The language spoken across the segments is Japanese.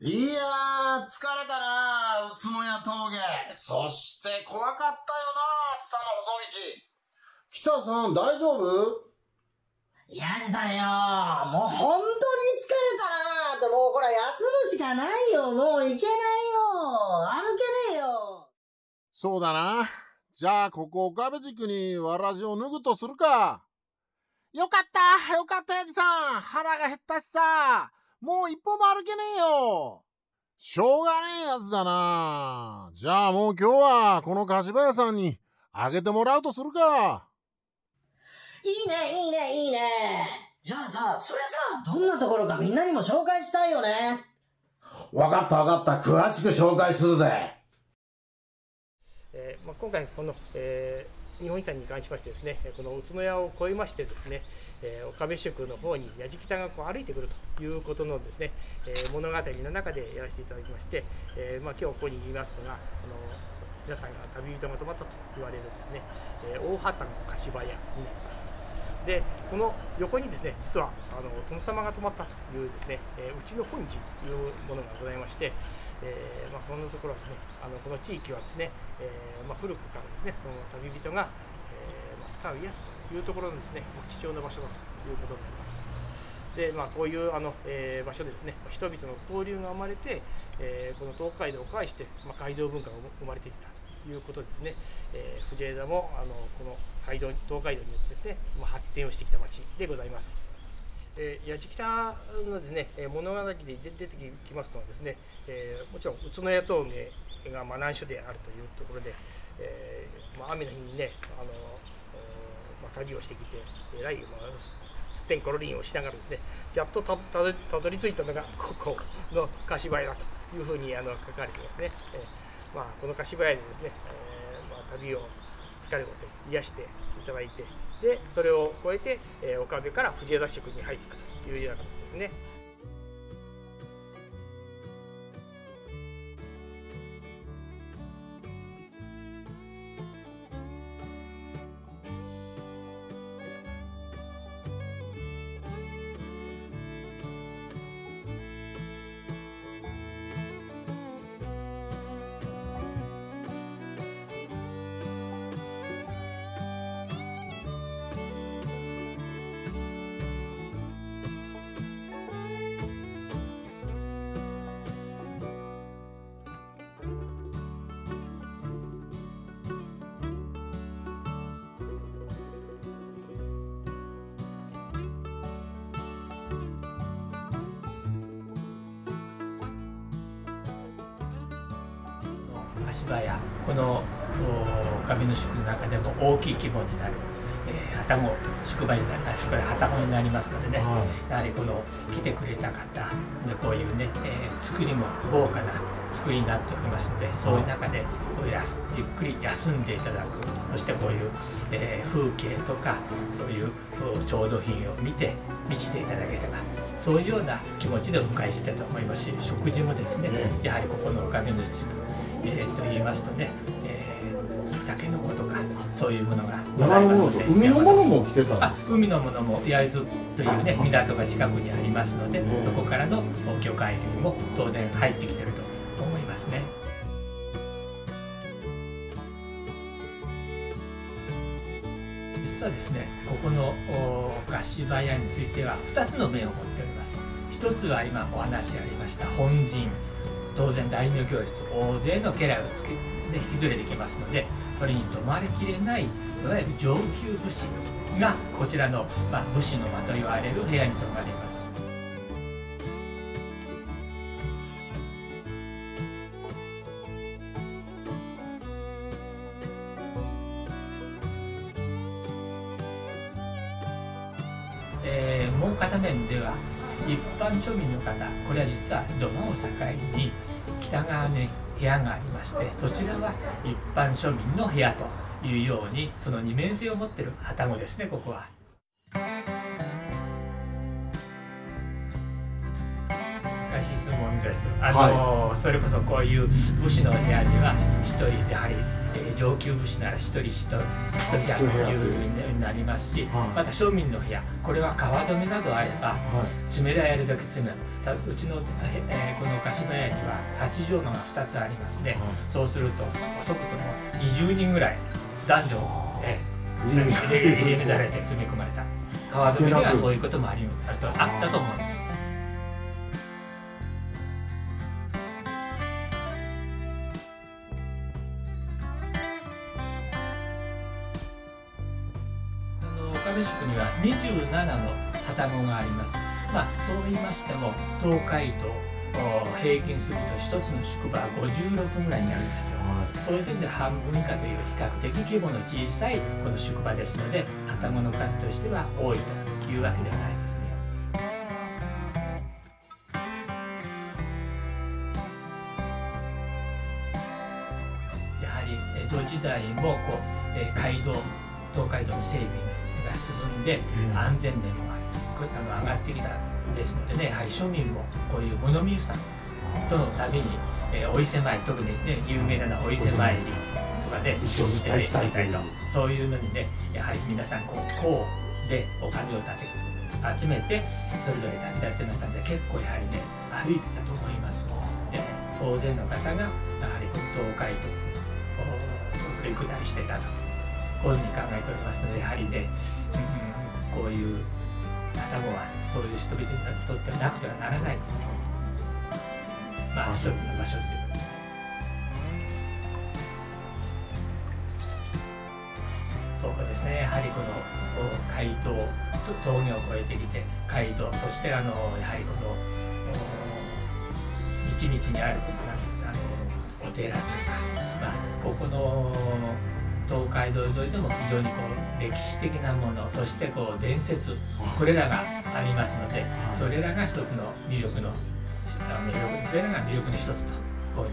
いやー、疲れたな、宇都宮峠。そして怖かったよな、ツタの細道。北さん、大丈夫？ ヤジさんよ、もう本当に疲れたなーって、もうこれ休むしかないよ。もう行けないよ。歩けねえよ。 そうだな。じゃあ、ここ岡部塾にわらじを脱ぐとするか。よかった、よかった、ヤジさん。腹が減ったしさ。もう一歩も歩けねえよ。しょうがねえやつだな。じゃあもう今日はこの柏屋さんにあげてもらうとするか。 いいね、いいね、いいね。じゃあさ、それさ、どんなところかみんなにも紹介したいよね。 わかったわかった。詳しく紹介するぜ。 今回この、日本遺産に関しましてですね、この宇都宮を越えましてですね、岡部宿の方に矢敷北がこう歩いてくるということのですね、物語の中でやらせていただきまして、今日ここにいますのが皆さんが旅人が泊まったと言われるですね、大畑の柏屋になります。でこの横にですね、実は殿様が泊まったというですね、うちの本陣というものがございまして、このところはですね、この地域はですね、古くからですね、その旅人が、使う癒すというところのですね、貴重な場所だということになります。で、こういう場所でですね、人々の交流が生まれて、この東海道を介して、街道文化が生まれていったということですね、藤枝もこの東海道によってですね、発展をしてきた町でございます。矢敷北のですね、物語で出てきますのはですね、もちろん宇都宮峠が難所であるというところで、雨の日にね、旅をしてきて、えらい、すってんころりんをしながらですね、やっとたどり着いたのがここの柏屋だというふうに書かれていますね。この柏屋でですね、旅を疲れを癒していただいて、でそれを越えて、岡部から藤枝宿に入っていくというような形ですね。 柏屋、この岡部の宿の中でも大きい規模になる、旅籠宿場になりますし、これ旅籠になりますのでね、やはりこの来てくれた方でこういうね、作りも豪華な作りになっておりますので、そういう中でこうゆっくり休んでいただく、そしてこういう、風景とかそういう調度品を見て満ちていただければ、そういうような気持ちでお迎えしたいと思いますし、食事もですね、やはりここの岡部の宿と言いますとね、タケノコとかそういうものがございますので、 海のものも来てたんですか？ 海のものも焼津というね港が近くにありますので、そこからの魚介類も当然入ってきてると思いますね。実はですね、ここの柏屋については2つの面を持っております。一つは今お話ありました本陣、当然大名行列、大勢の家来をつけて引き連れてきますので、それに泊まりきれないいわゆる上級武士がこちらの、武士の間と言われる部屋に泊まります。もう片面では一般庶民の方、これは実は土間を境に北側に部屋がありまして、そちらは一般庶民の部屋というように、その二面性を持っている旅籠ですね、ここは。 質問です。それこそこういう武士の部屋には一人やはり、上級武士なら一人部屋というふうになりますし、また庶民の部屋、これは川留めなどあれば、詰められるだけ詰める。うちの、この菓子場屋には8畳間が2つありますね。そうすると遅くとも20人ぐらい男女入れ乱れて詰め込まれた。川留めにはそういうこともあったと思います。岡部宿には27の旅籠があります。そう言いましても東海道平均すると1つの宿場は56分ぐらいになるんですよ。そういう点で半分以下という比較的規模の小さいこの宿場ですので、旅籠の数としては多いというわけではないですね。やはり江戸時代も東海道の整備が進んで、安全面も上がってきたですのでね、やはり庶民もこういう物見遊山とのために、お伊勢参り、特にね有名なのはお伊勢参りとかね、行きたいと、そういうのにね、やはり皆さんこうでお金を集めてそれぞれ旅立ってましたので、結構やはりね歩いてたと思います。大勢の方がやはりこの東海道を下りしてたと、こういうふうに考えておりますので、やはりね、こういう旅籠はそういう人々にとってはなくてはならない、一つの場所っていうこと。そうですね、やはりこの街道と峠を越えてきて街道、そしてやはりこの道々にあるなんですか、お寺とか、ここの東海道沿いでも非常に歴史的なもの、そして伝説、これらがありますので、それらが一つの魅力の一つとこういうふうに思います。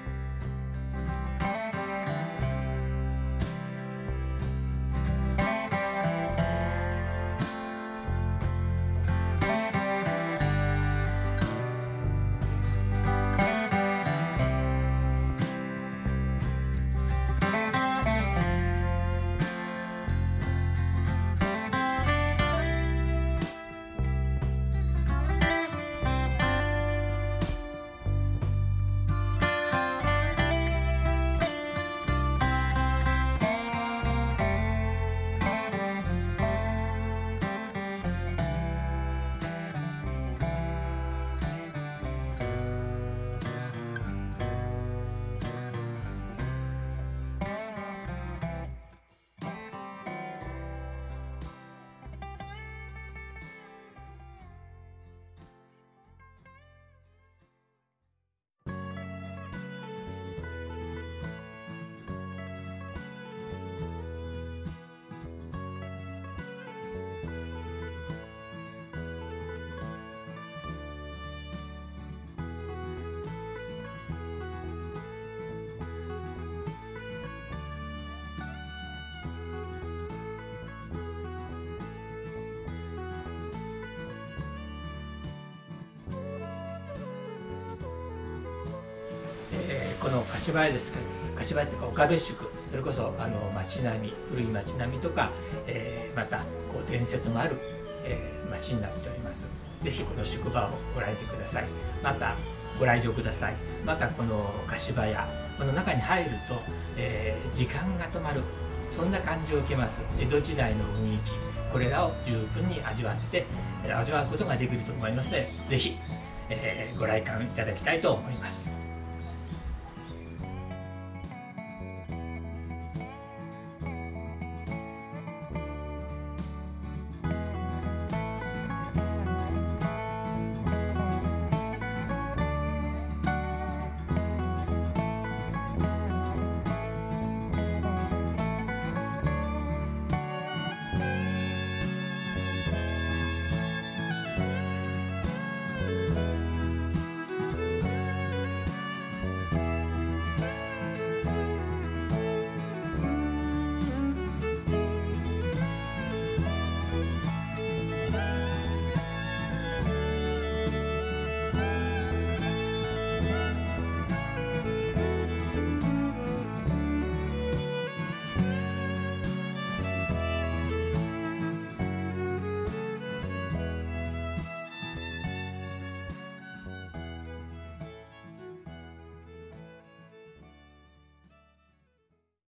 この柏屋ですけど、柏屋というか岡部宿、それこそ町並み、古い町並みとか、また伝説もある、町になっております。ぜひこの宿場をご覧にてください。またご来場ください。またこの柏屋、この中に入ると、時間が止まる、そんな感じを受けます。江戸時代の雰囲気、これらを十分に味わうことができると思いますので、ぜひ、ご来館いただきたいと思います。